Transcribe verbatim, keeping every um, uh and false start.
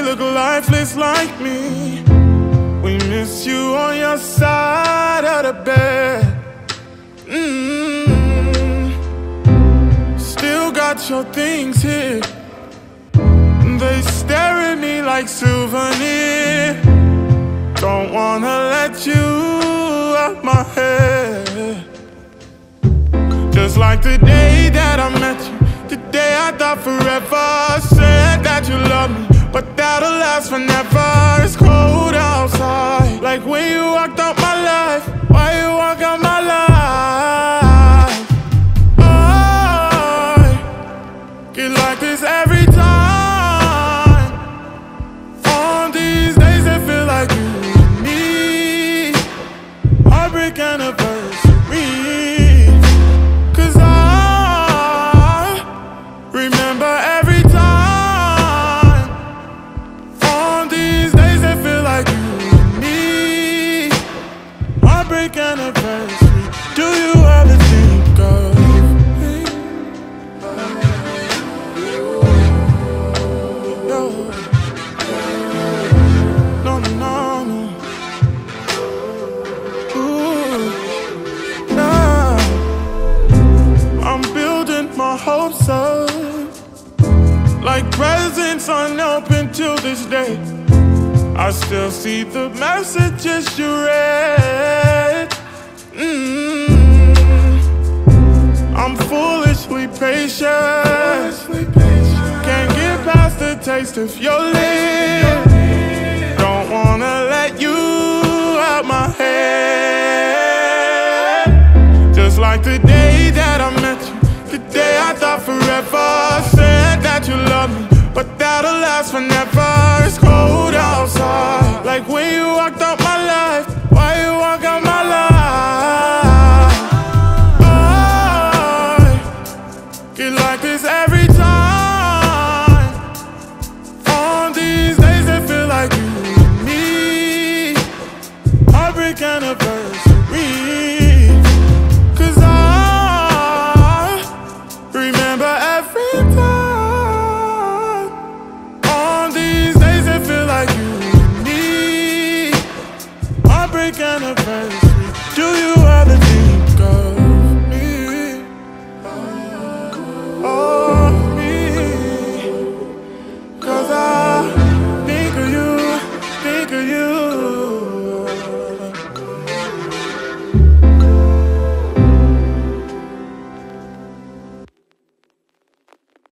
look lifeless like me. We miss you on your side of the bed. Mm-hmm. Still got your things here. They stare at me like souvenirs. Don't wanna let you out my head. Just like the day that I met you, the day I thought forever. Said that you love me, but that'll last forever. It's cold outside, like when you walked out my life. Why you walk out my life? I get like this every time. On these days that feel like you and me. Heartbreak anniversary. Cause I remember every time. On these days that feel like you and me. Heartbreak anniversary. Do you ever think of me? Yo. No, no, no, no. Ooh, nah. I'm building my hopes up, like presents unopened till this day. I still see the messages you read. Mm-hmm. I'm foolishly patient. Can't get past the taste of your lips. Don't wanna let you out my head. Just like the day that I met you, the day I thought forever. Said that you love me, but that'll last forever. It's cold outside, like when you walked out my life. Why you walk out my life? I get like this every